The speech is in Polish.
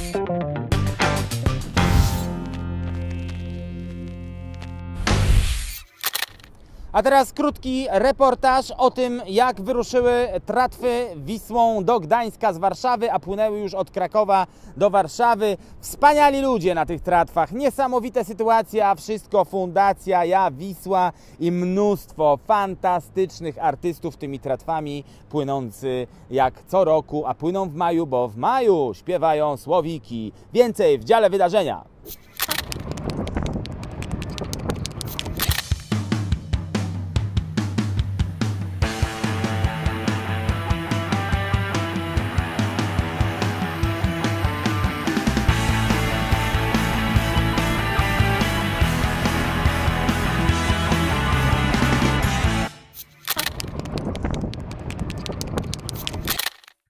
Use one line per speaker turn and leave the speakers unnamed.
A teraz krótki reportaż o tym, jak wyruszyły tratwy Wisłą do Gdańska z Warszawy, a płynęły już od Krakowa do Warszawy. Wspaniali ludzie na tych tratwach, niesamowite sytuacja, wszystko Fundacja Ja Wisła i mnóstwo fantastycznych artystów tymi tratwami płynący jak co roku, a płyną w maju, bo w maju śpiewają słowiki. Więcej w dziale wydarzenia.